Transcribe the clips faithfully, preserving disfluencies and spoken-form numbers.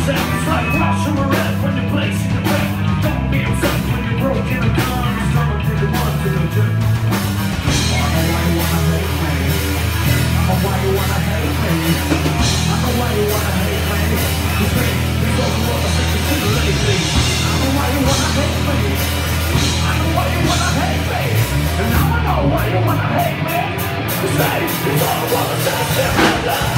yourself. It's like washing my red when you're placing your bet. Don't be upset when you're broken and gone. It's gonna be the one to the jet. I know why you wanna hate me. I know why you wanna hate me. I know why you wanna hate me. Cause me, it's all the world I think it's too lately. I know why you wanna hate me. I know why you wanna hate me. And now I know why you wanna hate me. Cause me, it's all the world I think it's too lately.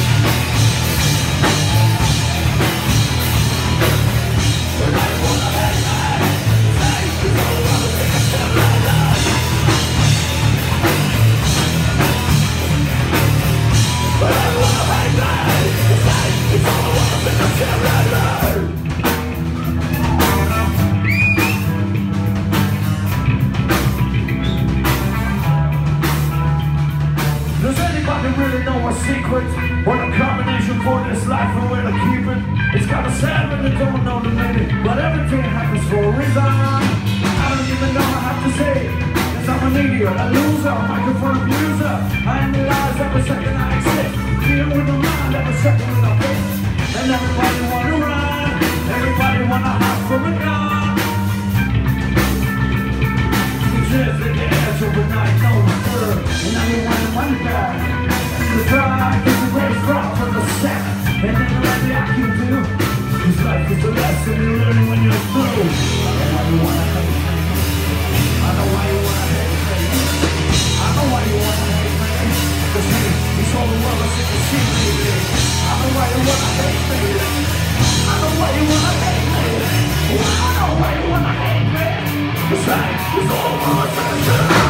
Does anybody really know a secret? What a combination for this life and where to keep it? It's got a sound and they don't know the meaning, but everything happens for a reason. I don't even know what I have to say, cause I'm an idiot, a loser, a microphone abuser. I analyze every second I exist, deal with the mind every second in the face. And everybody wanna run, everybody wanna hide from a gun. Just in the edge overnight, no return. And now you want your money back. The pride is a race drop from the sack. And then the last thing I can do is life is a lesson you learn when you're through. I know why you wanna hate me. I know why you wanna hate me. I know why you wanna hate me. Cause me, it's all the world I see can see me. I know why you wanna hate me. I know why you wanna hate me. I know why you wanna hate me. Cause life is all the world I see.